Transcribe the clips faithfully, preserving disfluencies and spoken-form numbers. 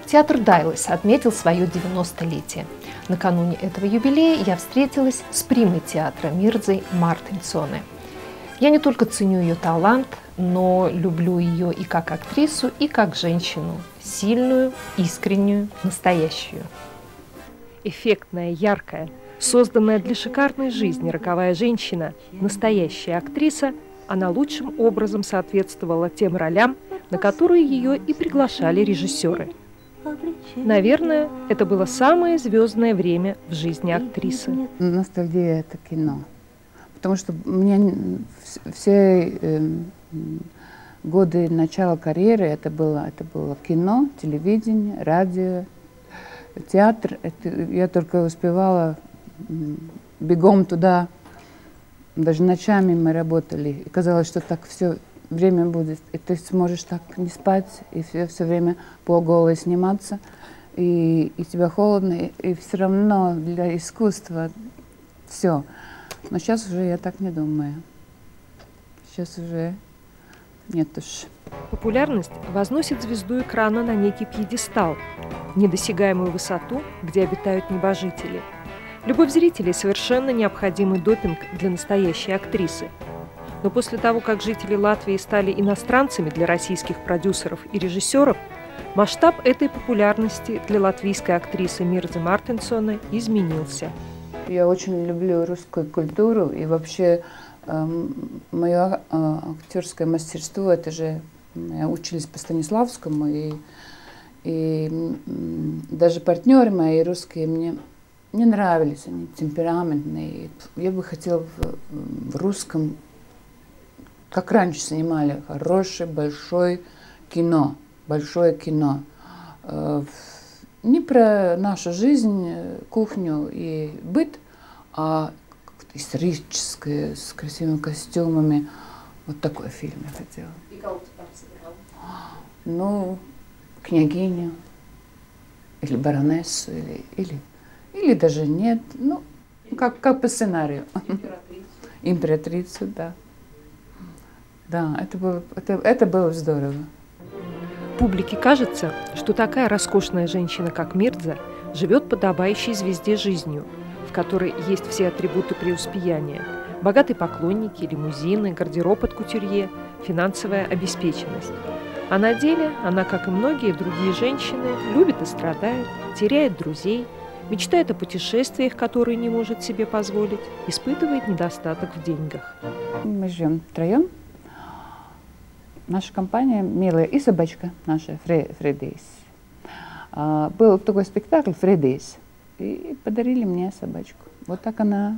Театр Дайлас отметил свое девяностолетие. Накануне этого юбилея я встретилась с примой театра Мирдзой Мартинсоне. Я не только ценю ее талант, но люблю ее и как актрису, и как женщину. Сильную, искреннюю, настоящую. Эффектная, яркая, созданная для шикарной жизни роковая женщина, настоящая актриса, она лучшим образом соответствовала тем ролям, на которые ее и приглашали режиссеры. Наверное, это было самое звездное время в жизни актрисы. Ностальгия – это кино. Потому что у меня все э, годы начала карьеры это было, это было кино, телевидение, радио, театр. Это, я только успевала бегом туда. Даже ночами мы работали. И казалось, что так все время будет. И ты сможешь так не спать, и все, все время полголой сниматься. И, и тебя холодно, и, и все равно для искусства все. Но сейчас уже я так не думаю. Сейчас уже нет уж. Популярность возносит звезду экрана на некий пьедестал, недосягаемую высоту, где обитают небожители. Любовь зрителей – совершенно необходимый допинг для настоящей актрисы. Но после того, как жители Латвии стали иностранцами для российских продюсеров и режиссеров, масштаб этой популярности для латвийской актрисы Мирдзы Мартинсоне изменился. Я очень люблю русскую культуру, и вообще э, мое э, актерское мастерство, это же мы учились по Станиславскому, и, и м, даже партнеры мои русские мне не нравились, они темпераментные. Я бы хотела в, в русском, как раньше снимали, хорошее, большое кино, большое кино. Э, Не про нашу жизнь, кухню и быт, а историческое, с красивыми костюмами. Вот такой фильм я хотела. И кого ты там сыграла? Ну, княгиню, или баронессу, или, или, или даже нет. Ну, как, как по сценарию. Императрицу. Императрицу, да. Да, это было, это, это было здорово. Публике кажется, что такая роскошная женщина, как Мирдза, живет подобающей звезде жизнью, в которой есть все атрибуты преуспеяния: богатые поклонники, лимузины, гардероб от кутюрье, финансовая обеспеченность. А на деле она, как и многие другие женщины, любит и страдает, теряет друзей, мечтает о путешествиях, которые не может себе позволить, испытывает недостаток в деньгах. Мы живем втроем. Наша компания милая, и собачка наша, Фре, Фредейс. А, был такой спектакль «Фредейс», и подарили мне собачку. Вот так она,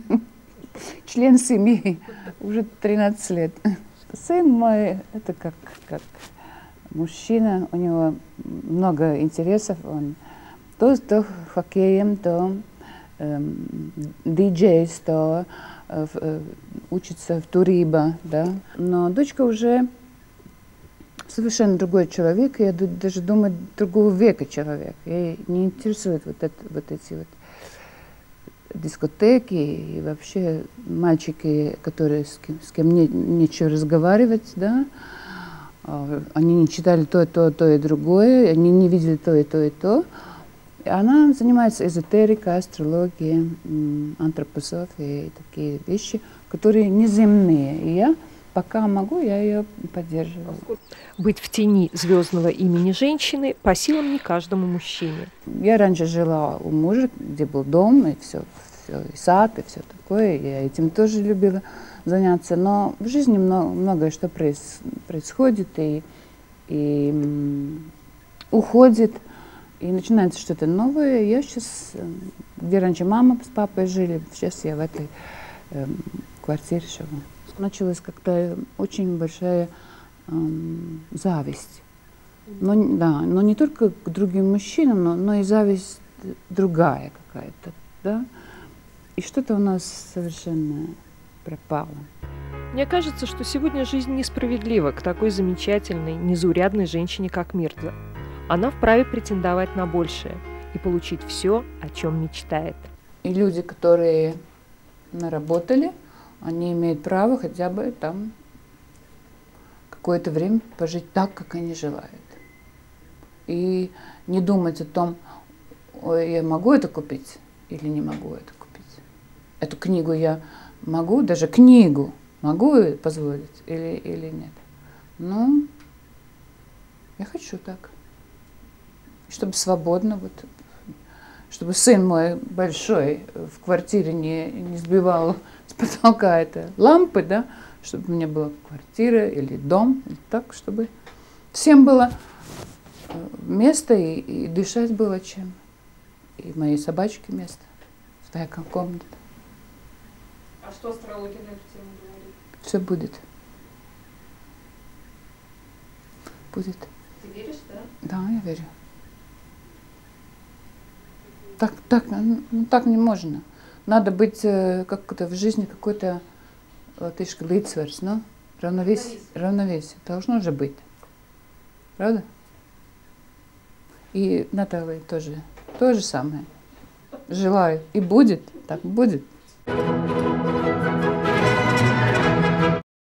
член семьи, уже тринадцать лет. Сын мой, это как, как мужчина, у него много интересов. Он то, то хоккеем, то эм, диджейс, то э, э, учится в Туриба, да. Но дочка уже совершенно другой человек, я даже думаю, другого века человек. Ей не интересует вот, это, вот эти вот дискотеки и вообще мальчики, которые с кем, с кем не, нечего разговаривать, да. Они не читали то, то, то и другое, они не видели то и то и то. И она занимается эзотерикой, астрологией, антропософией и такие вещи, которые неземные. И я пока могу, я ее поддерживаю. Быть в тени звездного имени женщины по силам не каждому мужчине. Я раньше жила у мужа, где был дом, и все, все и сад, и все такое. Я этим тоже любила заняться. Но в жизни много, многое что проис, происходит и, и м, уходит, и начинается что-то новое. Я сейчас, где раньше мама с папой жили, сейчас я в этой э, квартире живу. Началась как-то очень большая эм, зависть. Но, да, но не только к другим мужчинам, но, но и зависть другая какая-то. Да? И что-то у нас совершенно пропало. Мне кажется, что сегодня жизнь несправедлива к такой замечательной, незаурядной женщине, как Мирдза. Она вправе претендовать на большее и получить все, о чем мечтает. И люди, которые наработали, они имеют право хотя бы там какое-то время пожить так, как они желают. и не думать о том, ой, я могу это купить или не могу это купить. Эту книгу я могу, даже книгу могу позволить или, или нет. Ну, я хочу так. Чтобы свободно, вот, чтобы сын мой большой в квартире не, не сбивал с потолка это лампы, да, чтобы у меня была квартира или дом, так, чтобы всем было место и, и дышать было чем. И моей собачке место, своя комната. А что астрология на эту тему говорит? Все будет. Будет. Ты веришь, да? Да, я верю. Так, так, ну, так не можно. Надо быть как-то в жизни какой-то латышский лицварс, ну, равновесие, равновесие. Должно же быть. Правда? И Наталья тоже то же самое. Желаю. И будет, так будет.